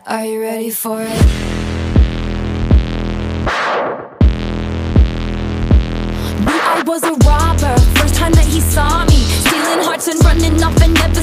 Are you ready for it? Knew I was a robber, first time that he saw me, stealing hearts and running off and never